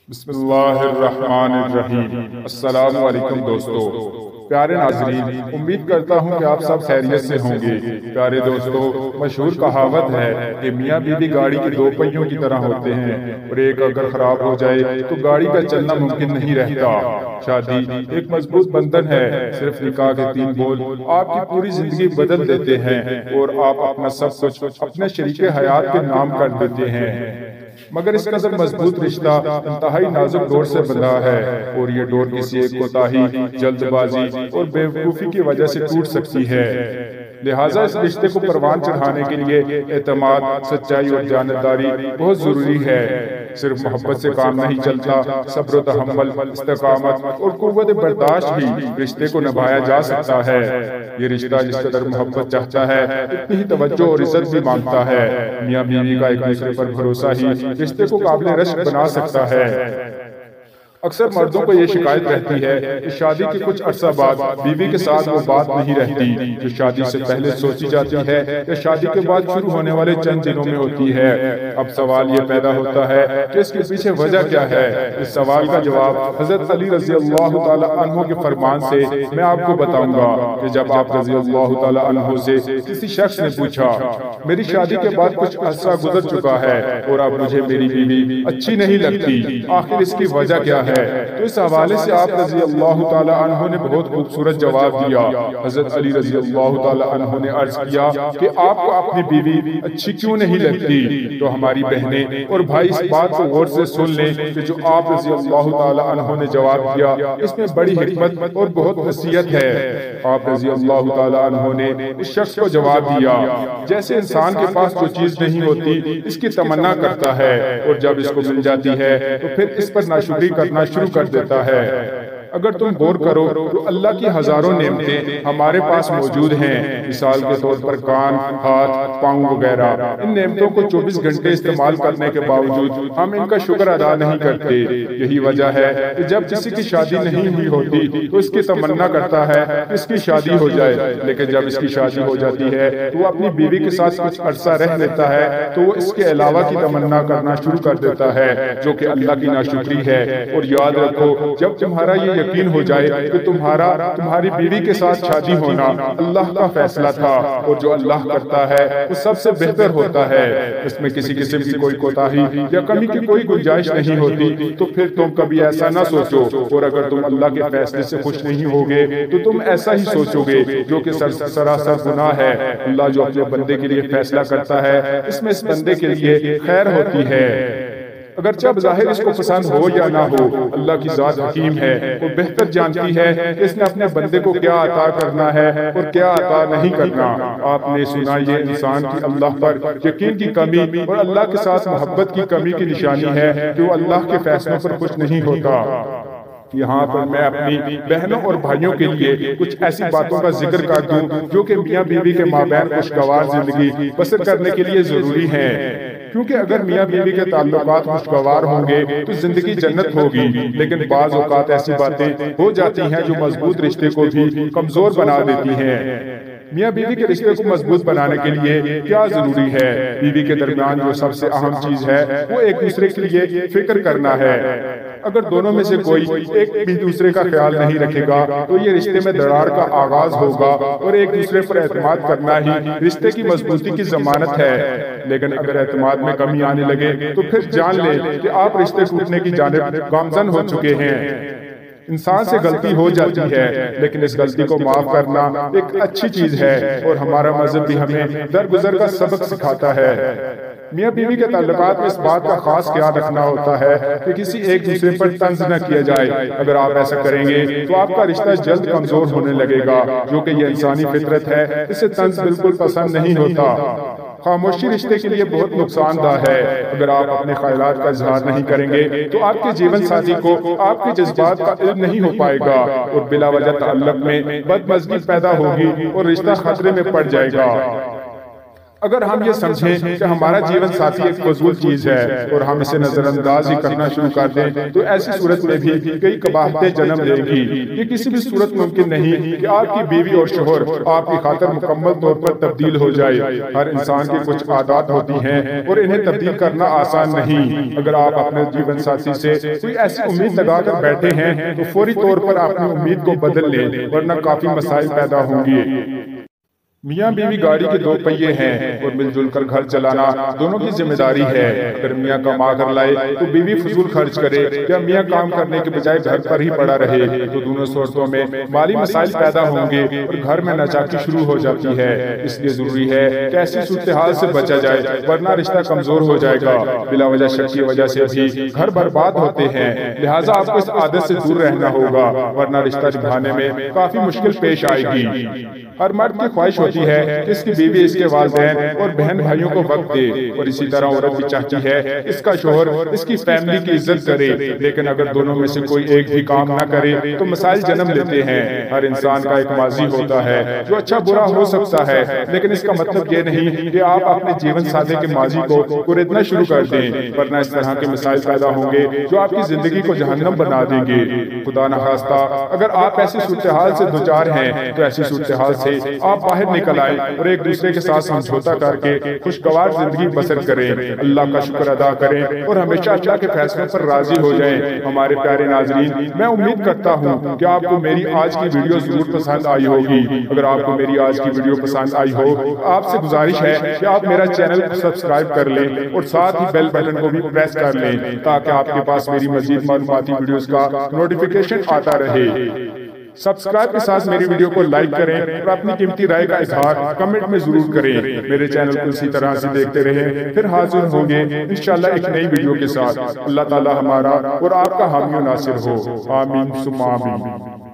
بسم اللہ الرحمن الرحیم۔ السلام علیکم دوستو، پیارے ناظرین، امید کرتا ہوں کہ آپ سب خیریت سے ہوں گے۔ پیارے دوستو، مشہور کہاوت ہے کہ میاں بیوی گاڑی کے دو پہیوں کی طرح ہوتے ہیں، اور ایک اگر خراب ہو جائے تو گاڑی کا چلنا ممکن نہیں رہتا۔ شادی ایک مضبوط بندھن ہے، صرف نکاح کے 3 بول آپ کی پوری زندگی بدل دیتے ہیں، اور آپ اپنا سب کچھ اپنے شریک حیات کے نام کر دیتے ہیں۔ مگر اس قدر مضبوط رشتہ انتہائی نازک ڈور سے بندھا ہے، اور یہ ڈور کسی ایک کوتاہی، جلد بازی اور بے وقوفی کی وجہ سے ٹوٹ سکتی ہے۔ لہٰذا اس رشتے کو پروان چڑھانے کے لیے اعتماد، سچائی اور جانبداری بہت ضروری ہے۔ صرف محبت سے کام نہیں چلتا، صبر و تحمل، استقامت اور قوت برداشت بھی رشتے کو نبھایا جا سکتا ہے۔ یہ رشتہ جس قدر محبت چاہتا ہے اتنی ہی توجہ اور عزت بھی مانگتا ہے۔ میاں بیوی کا ایک دوسرے پر بھروسہ ہی رشتے کو قابل رشک بنا سکتا ہے۔ اکثر مردوں کو یہ شکایت رہتی ہے کہ شادی کے کچھ عرصہ بعد بیوی کے ساتھ وہ بات نہیں رہتی جو شادی سے پہلے سوچی جاتی ہے یا شادی کے بعد شروع ہونے والے چند دنوں میں ہوتی ہے۔ اب سوال یہ پیدا ہوتا ہے کہ اس کے پیچھے وجہ کیا ہے؟ اس سوال کا جواب حضرت علی رضی اللہ تعالی عنہ کے فرمان سے میں آپ کو بتاؤں گا کہ جب آپ رضی اللہ تعالی عنہ سے کسی شخص نے پوچھا، میری شادی کے بعد کچھ عرصہ گزر چکا ہے اور اب مجھے میری بیوی اچھی نہیں لگتی، آخر اس کی وجہ کیا ہے؟ تو اس حوالے سے آپ رضی اللہ تعالی عنہ نے بہت خوبصورت جواب دیا۔ حضرت علی رضی اللہ تعالی عنہ نے عرض کیا کہ آپ کو اپنی بیوی اچھی کیوں نہیں لگتی؟ تو ہماری بہنیں اور بھائی اس بات کو غور سے سن لیں کہ جو آپ رضی اللہ تعالی عنہ نے جواب دیا اس میں بڑی حکمت اور بہت نصیحت ہے۔ آپ رضی اللہ تعالی عنہ نے اس شخص کو جواب دیا، جیسے انسان کے پاس جو چیز نہیں ہوتی اس کی تمنا کرتا ہے، اور جب اس کو مل جاتی ہے تو پھر اس پر ناشکری کرنا شروع کر دیتا ہے۔ اگر تم غور کرو تو اللہ کی ہزاروں نعمتیں ہمارے پاس موجود ہیں، مثال کے طور پر کان، ہاتھ، پاؤں وغیرہ۔ ان نعمتوں کو 24 گھنٹے استعمال کرنے کے باوجود ہم ان کا شکر ادا نہیں کرتے۔ یہی وجہ ہے کہ جب کسی کی شادی نہیں ہوئی ہوتی تو اس کی تمنا کرتا ہے کہ اس کی شادی ہو جائے، لیکن جب اس کی شادی ہو جاتی ہے تو وہ اپنی بیوی کے ساتھ کچھ عرصہ رہ لیتا ہے تو وہ اس کے علاوہ کی تمنا کرنا شروع کر دیتا ہے، جو کہ اللہ کی ناشکری ہے۔ اور یاد رکھو، جب تمہارا یہ یقین ہو جائے کہ تمہاری بیوی کے ساتھ شادی ہونا اللہ کا فیصلہ تھا، اور جو اللہ کرتا ہے وہ سب سے بہتر ہوتا ہے، اس میں کسی قسم کی کوئی کوتاہی یا کمی کی کوئی گنجائش نہیں ہوتی، تو پھر تم کبھی ایسا نہ سوچو۔ اور اگر تم اللہ کے فیصلے سے خوش نہیں ہوگے تو تم ایسا ہی سوچو گے، جو کہ سراسر گناہ ہے۔ اللہ جو اپنے بندے کے لیے فیصلہ کرتا ہے اس میں اس بندے کے لیے خیر ہوتی ہے، اگرچہ بظاہر اس کو پسند ہو یا نہ ہو۔ اللہ کی ذات حکیم ہے، وہ بہتر جانتی ہے کہ اس نے اپنے بندے کو کیا عطا کرنا ہے اور کیا عطا نہیں کرنا۔ آپ نے سنا یہ انسان کی اللہ پر یقین کی کمی اور اللہ کے ساتھ محبت کی کمی کی نشانی ہے کہ وہ اللہ کے فیصلوں پر خوش نہیں ہوتا۔ یہاں پر میں اپنی بہنوں اور بھائیوں کے لیے کچھ ایسی باتوں کا ذکر کر دوں جو کہ میاں بیوی کے مابین خوشگوار زندگی بسر کرنے کے لیے ضروری ہیں، کیونکہ اگر میاں بیوی کے تعلقات خوشگوار ہوں گے تو زندگی جنت ہوگی، لیکن بعض اوقات ایسی باتیں ہو جاتی ہیں جو مضبوط رشتے کو بھی کمزور بنا دیتی ہیں۔ میاں بیوی کے رشتے کو مضبوط بنانے کے لیے کیا ضروری ہے؟ بیوی کے درمیان جو سب سے اہم چیز ہے وہ ایک دوسرے کے لیے فکر کرنا ہے۔ اگر دونوں میں سے کوئی ایک بھی دوسرے کا خیال نہیں رکھے گا تو یہ رشتے میں دراڑ کا آغاز ہوگا، اور ایک دوسرے پر اعتماد کرنا ہی رشتے کی مضبوطی کی ضمانت ہے۔ لیکن اگر اعتماد میں کمی آنے لگے تو پھر جان لے کہ آپ رشتے ٹوٹنے کی جانب گامزن ہو چکے ہیں۔ انسان سے غلطی ہو جاتی ہے، لیکن اس غلطی کو معاف کرنا ایک اچھی چیز ہے، اور ہمارا مذہب بھی ہمیں درگزر کا سبق سکھاتا ہے۔ میاں بیوی کے تعلقات میں اس بات کا خاص خیال رکھنا ہوتا ہے کہ کسی ایک دوسرے پر طنز نہ کیا جائے۔ اگر آپ ایسا کریں گے تو آپ کا رشتہ جلد کمزور ہونے لگے گا، جو کہ یہ انسانی فطرت ہے، اسے طنز بالکل پسند نہیں ہوتا۔ خاموشی رشتے کے لیے بہت نقصان دہ ہے۔ اگر آپ اپنے خیالات کا اظہار نہیں کریں گے تو آپ کے جیون ساتھی کو آپ کے جذبات کا علم نہیں ہو پائے گا، اور بلا وجہ تعلق میں بدمزگی پیدا ہوگی اور رشتہ خطرے میں پڑ جائے گا۔ اگر ہم یہ سمجھیں کہ ہمارا جیون ساتھی ایک فضول چیز ہے اور ہم اسے نظر انداز ہی کرنا شروع کر دیں تو ایسی صورت میں بھی کئی قباحتیں جنم لے گی۔ یہ کسی بھی صورت ممکن نہیں کہ آپ کی بیوی اور شوہر آپ کی خاطر مکمل طور پر تبدیل ہو جائے۔ ہر انسان کی کچھ عادات ہوتی ہیں اور انہیں تبدیل کرنا آسان نہیں۔ اگر آپ اپنے جیون ساتھی سے کوئی ایسی امید لگا کر بیٹھے ہیں تو فوری طور پر اپنی امید کو بدل لیں ورنہ کافی مسائل پیدا ہوں گے۔ میاں بیوی گاڑی کے دو پہیے ہیں اور مل جل کر گھر چلانا دونوں کی ذمہ داری ہے۔ اگر میاں کما کر لائے تو بیوی فضول خرچ کرے یا میاں کام کرنے کے بجائے گھر پر ہی پڑا رہے تو دونوں صورتوں میں مالی مسائل پیدا ہوں گے اور گھر میں ناچاکی شروع ہو جاتی ہے۔ اس لیے ضروری ہے کہ ایسی صورتحال سے بچا جائے ورنہ رشتہ کمزور ہو جائے گا۔ بلا وجہ شک کی وجہ سے بھی گھر برباد ہوتے ہیں، لہٰذا آپ کو اس عادت سے دور رہنا ہوگا ورنہ رشتہ نبھانے میں کافی مشکل پیش آئے گی۔ ہر مرد کی خواہش ہوتی ہے کہ اس کی بیوی اس کے والدین اور بہن بھائیوں کو وقت دے اور اسی طرح عورت بھی چاہتی ہے اس کا شوہر اس کی فیملی کی عزت کرے، لیکن اگر دونوں میں سے کوئی ایک بھی کام نہ کرے تو مسائل جنم لیتے ہیں۔ ہر انسان کا ایک ماضی ہوتا ہے جو اچھا برا ہو سکتا ہے، لیکن اس کا مطلب یہ نہیں کہ آپ اپنے جیون ساتھی کے ماضی کو کریدنا شروع کر دیں ورنہ اس طرح کے مسائل پیدا ہوں گے جو آپ کی زندگی کو جہنم بنا دیں گے۔ خدا نخواستہ اگر آپ ایسی صورتحال سے دوچار ہیں تو ایسی صورتحال سے آپ باہر نکل آئیں اور ایک دوسرے کے ساتھ سمجھوتا کر کے خوشگوار زندگی بسر کریں، اللہ کا شکر ادا کریں اور ہمیشہ اللہ کے فیصلوں پر راضی ہو جائیں۔ ہمارے پیارے ناظرین، میں امید کرتا ہوں کہ آپ کو میری آج کی ویڈیو ضرور پسند آئی ہوگی۔ اگر آپ کو میری آج کی ویڈیو پسند آئی ہو، آپ سے گزارش ہے کہ آپ میرا چینل سبسکرائب کر لیں اور ساتھ ہی بیل بٹن کو بھی پریس کر لیں تاکہ آپ کے پاس میری مزید معلوماتی ویڈیوز کا نوٹیفیکیشن آتا رہے۔ سبسکرائب کے ساتھ میری ویڈیو کو لائک کریں اور اپنی قیمتی رائے کا اظہار کمنٹ میں ضرور کریں۔ میرے چینل کو اسی طرح سے دیکھتے رہیں، پھر حاضر ہوں گے انشاءاللہ ایک نئی ویڈیو کے ساتھ۔ اللہ تعالی ہمارا اور آپ کا حامی و ناصر ہو، آمین ثم آمین۔